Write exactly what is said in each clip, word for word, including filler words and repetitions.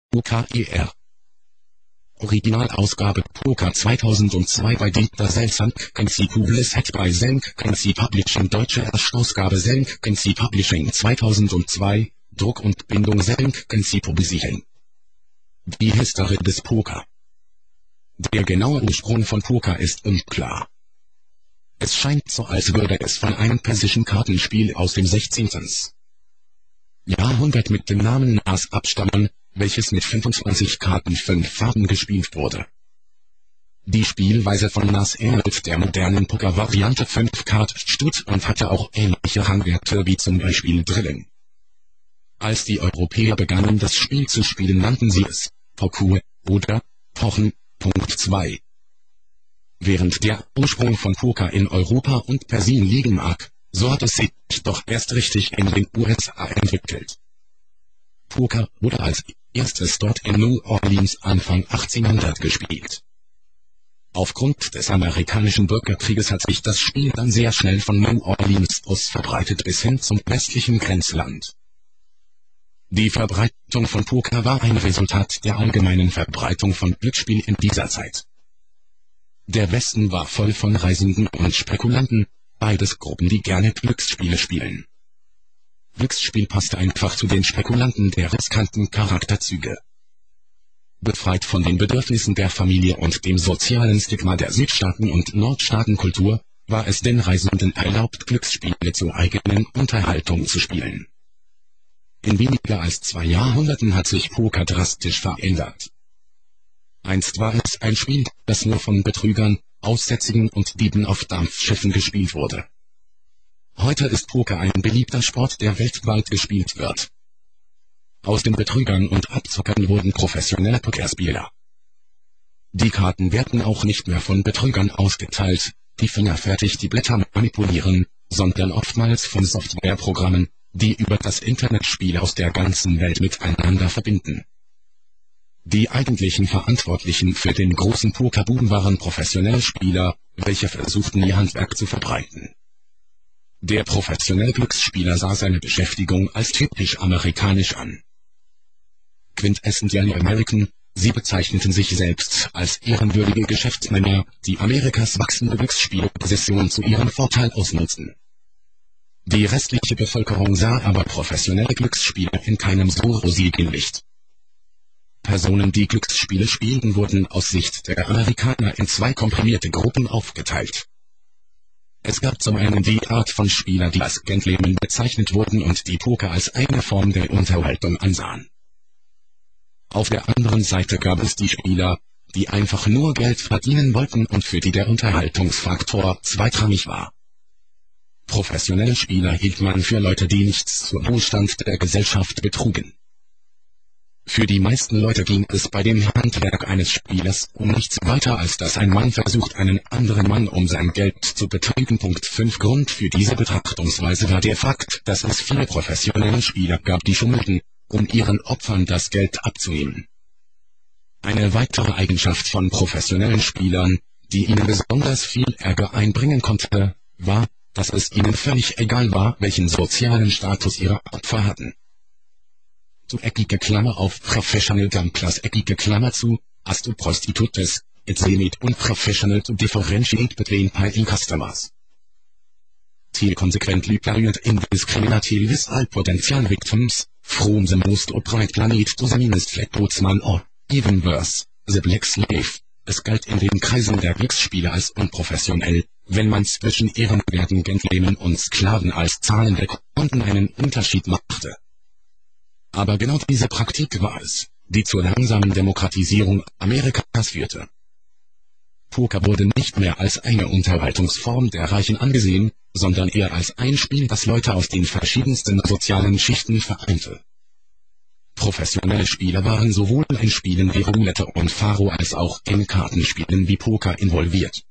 Poker. Originalausgabe Poker zweitausendzwei bei Dieter Selzank, Kenzie Publishing bei Senk, Kenzie Publishing Deutsche Erstausgabe Senk, Kenzie Publishing zweitausendzwei, Druck und Bindung Senk, Kenzie Publishing. Die Historie des Poker. Der genaue Ursprung von Poker ist unklar. Es scheint so, als würde es von einem persischen Kartenspiel aus dem sechzehnten. Jahrhundert mit dem Namen Nas abstammen, welches mit fünfundzwanzig Karten fünf Farben gespielt wurde. Die Spielweise von Nas ähnelt der modernen Poker-Variante fünf Card Stud und hatte auch ähnliche Rangwerte wie zum Beispiel Drilling. Als die Europäer begannen, das Spiel zu spielen, nannten sie es Poker oder Pochen. Punkt zwei. Während der Ursprung von Poker in Europa und Persien liegen mag, so hat es sich doch erst richtig in den U S A entwickelt. Poker wurde als erstes dort in New Orleans Anfang achtzehnhundert gespielt. Aufgrund des amerikanischen Bürgerkrieges hat sich das Spiel dann sehr schnell von New Orleans aus verbreitet bis hin zum westlichen Grenzland. Die Verbreitung von Poker war ein Resultat der allgemeinen Verbreitung von Glücksspiel in dieser Zeit. Der Westen war voll von Reisenden und Spekulanten, beides Gruppen, die gerne Glücksspiele spielen. Glücksspiel passte einfach zu den Spekulanten der riskanten Charakterzüge. Befreit von den Bedürfnissen der Familie und dem sozialen Stigma der Südstaaten- und Nordstaatenkultur, war es den Reisenden erlaubt, Glücksspiele zur eigenen Unterhaltung zu spielen. In weniger als zwei Jahrhunderten hat sich Poker drastisch verändert. Einst war es ein Spiel, das nur von Betrügern, Aussätzigen und Dieben auf Dampfschiffen gespielt wurde. Heute ist Poker ein beliebter Sport, der weltweit gespielt wird. Aus den Betrügern und Abzockern wurden professionelle Pokerspieler. Die Karten werden auch nicht mehr von Betrügern ausgeteilt, die fingerfertig die Blätter manipulieren, sondern oftmals von Softwareprogrammen, die über das Internet Spiele aus der ganzen Welt miteinander verbinden. Die eigentlichen Verantwortlichen für den großen Pokerboom waren professionelle Spieler, welche versuchten, ihr Handwerk zu verbreiten. Der professionelle Glücksspieler sah seine Beschäftigung als typisch amerikanisch an. Quintessentially American, sie bezeichneten sich selbst als ehrenwürdige Geschäftsmänner, die Amerikas wachsende Glücksspielobsession zu ihrem Vorteil ausnutzten. Die restliche Bevölkerung sah aber professionelle Glücksspiele in keinem so rosigen Licht. Personen, die Glücksspiele spielten, wurden aus Sicht der Amerikaner in zwei komprimierte Gruppen aufgeteilt. Es gab zum einen die Art von Spieler, die als Gentlemen bezeichnet wurden und die Poker als eine Form der Unterhaltung ansahen. Auf der anderen Seite gab es die Spieler, die einfach nur Geld verdienen wollten und für die der Unterhaltungsfaktor zweitrangig war. Professionelle Spieler hielt man für Leute, die nichts zum Wohlstand der Gesellschaft betrugen. Für die meisten Leute ging es bei dem Handwerk eines Spielers um nichts weiter, als dass ein Mann versucht, einen anderen Mann um sein Geld zu betrügen. Punkt fünf. Grund für diese Betrachtungsweise war der Fakt, dass es viele professionelle Spieler gab, die schummelten, um ihren Opfern das Geld abzunehmen. Eine weitere Eigenschaft von professionellen Spielern, die ihnen besonders viel Ärger einbringen konnte, war, dass es ihnen völlig egal war, welchen sozialen Status ihre Opfer hatten. Zu eckige Klammer auf Professional Gamblers eckige Klammer zu, as to prostitutes, it's limit unprofessional to differentiate between paying customers. Till consequently period indiscriminately with all potential victims, from the most upright planet to the meanest flatboatsman or, even worse, the black slave. Es galt in den Kreisen der Glücksspieler als unprofessionell, wenn man zwischen ehrenwerten Gentlemen und Sklaven als zahlende Kunden einen Unterschied machte. Aber genau diese Praktik war es, die zur langsamen Demokratisierung Amerikas führte. Poker wurde nicht mehr als eine Unterhaltungsform der Reichen angesehen, sondern eher als ein Spiel, das Leute aus den verschiedensten sozialen Schichten vereinte. Professionelle Spieler waren sowohl in Spielen wie Roulette und Faro als auch in Kartenspielen wie Poker involviert.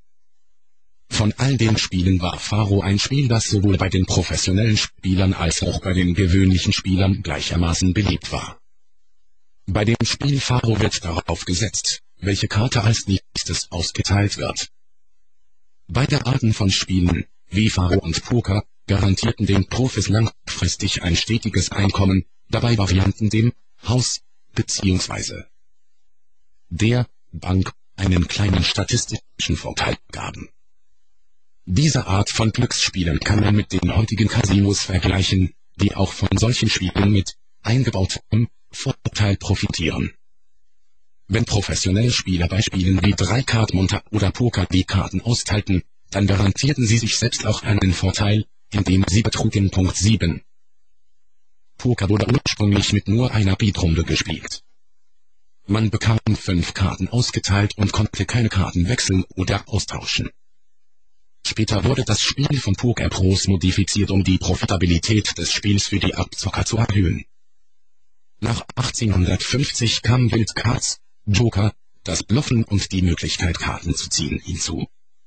Von all den Spielen war Faro ein Spiel, das sowohl bei den professionellen Spielern als auch bei den gewöhnlichen Spielern gleichermaßen beliebt war. Bei dem Spiel Faro wird darauf gesetzt, welche Karte als nächstes ausgeteilt wird. Beide Arten von Spielen, wie Faro und Poker, garantierten den Profis langfristig ein stetiges Einkommen, dabei Varianten dem Haus bzw. der Bank einen kleinen statistischen Vorteil gaben. Diese Art von Glücksspielen kann man mit den heutigen Casinos vergleichen, die auch von solchen Spielen mit eingebautem Vorteil profitieren. Wenn professionelle Spieler bei Spielen wie Drei-Card-Munter oder Poker die Karten austeilten, dann garantierten sie sich selbst auch einen Vorteil, indem sie betrugen. Punkt sieben. Poker wurde ursprünglich mit nur einer Beatrunde gespielt. Man bekam fünf Karten ausgeteilt und konnte keine Karten wechseln oder austauschen. Später wurde das Spiel von Pokerpros modifiziert, um die Profitabilität des Spiels für die Abzocker zu erhöhen. Nach achtzehnhundertfünfzig kamen Wildcards, Joker, das Bluffen und die Möglichkeit, Karten zu ziehen, hinzu.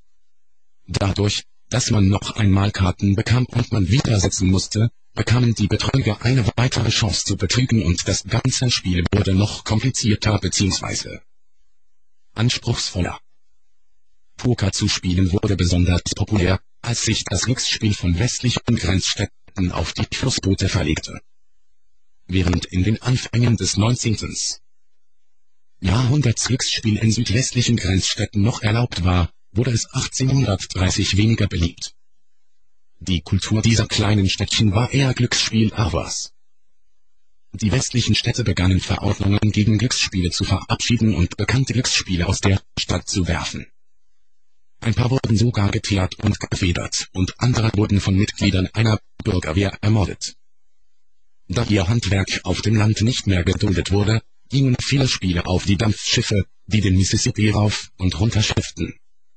Dadurch, dass man noch einmal Karten bekam und man wieder setzen musste, bekamen die Betrüger eine weitere Chance zu betrügen und das ganze Spiel wurde noch komplizierter bzw. anspruchsvoller. Poker zu spielen wurde besonders populär, als sich das Glücksspiel von westlichen Grenzstädten auf die Flussboote verlegte. Während in den Anfängen des neunzehnten. Jahrhunderts Glücksspiel in südwestlichen Grenzstädten noch erlaubt war, wurde es achtzehnhundertdreißig weniger beliebt. Die Kultur dieser kleinen Städtchen war eher Glücksspiel-Avars. Die westlichen Städte begannen Verordnungen gegen Glücksspiele zu verabschieden und bekannte Glücksspiele aus der Stadt zu werfen. Ein paar wurden sogar geteert und gefedert und andere wurden von Mitgliedern einer Bürgerwehr ermordet. Da ihr Handwerk auf dem Land nicht mehr geduldet wurde, gingen viele Spiele auf die Dampfschiffe, die den Mississippi rauf und runter schifften.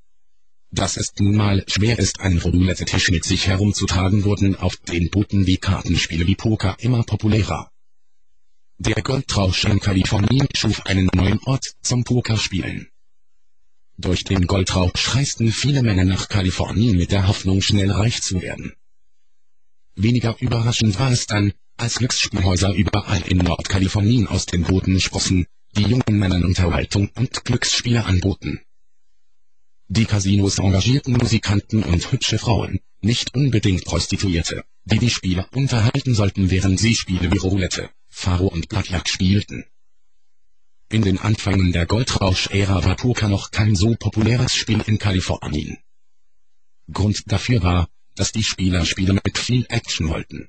Dass es nun mal schwer ist, einen Roulette-Tisch mit sich herumzutragen, wurden auf den Booten die Kartenspiele wie Poker immer populärer. Der Goldrausch in Kalifornien schuf einen neuen Ort zum Pokerspielen. Durch den Goldrausch reisten viele Männer nach Kalifornien mit der Hoffnung, schnell reich zu werden. Weniger überraschend war es dann, als Glücksspielhäuser überall in Nordkalifornien aus den Booten sprossen, die jungen Männern Unterhaltung und Glücksspiele anboten. Die Casinos engagierten Musikanten und hübsche Frauen, nicht unbedingt Prostituierte, die die Spieler unterhalten sollten, während sie Spiele wie Roulette, Faro und Blackjack spielten. In den Anfängen der Goldrausch-Ära war Poker noch kein so populäres Spiel in Kalifornien. Grund dafür war, dass die Spieler Spiele mit viel Action wollten.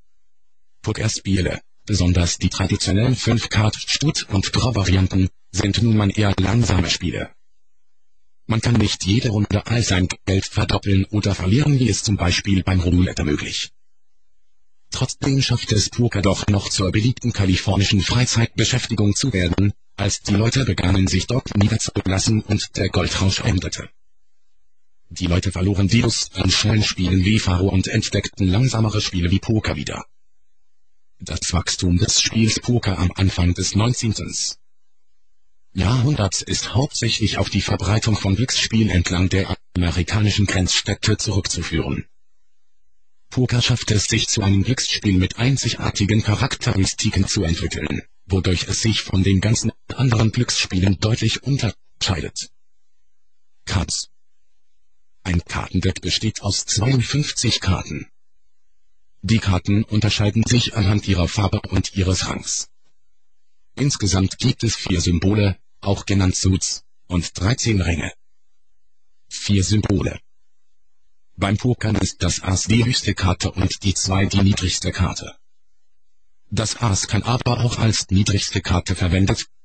Pokerspiele, besonders die traditionellen fünf-Card-, Stut- und Draw-Varianten, sind nun mal eher langsame Spiele. Man kann nicht jede Runde all sein Geld verdoppeln oder verlieren, wie es zum Beispiel beim Roulette möglich. Trotzdem schaffte es Poker doch noch zur beliebten kalifornischen Freizeitbeschäftigung zu werden, als die Leute begannen, sich dort niederzulassen und der Goldrausch endete. Die Leute verloren die Lust an schnellen Spielen wie Faro und entdeckten langsamere Spiele wie Poker wieder. Das Wachstum des Spiels Poker am Anfang des neunzehnten. Jahrhunderts ist hauptsächlich auf die Verbreitung von Glücksspielen entlang der amerikanischen Grenzstädte zurückzuführen. Poker schaffte es sich zu einem Glücksspiel mit einzigartigen Charakteristiken zu entwickeln, wodurch es sich von den ganzen anderen Glücksspielen deutlich unterscheidet. Cards. Ein Kartendeck besteht aus zweiundfünfzig Karten. Die Karten unterscheiden sich anhand ihrer Farbe und ihres Rangs. Insgesamt gibt es vier Symbole, auch genannt Suits, und dreizehn Ränge. Vier Symbole. Beim Pokern ist das Ass die höchste Karte und die zwei die niedrigste Karte. Das Ass kann aber auch als niedrigste Karte verwendet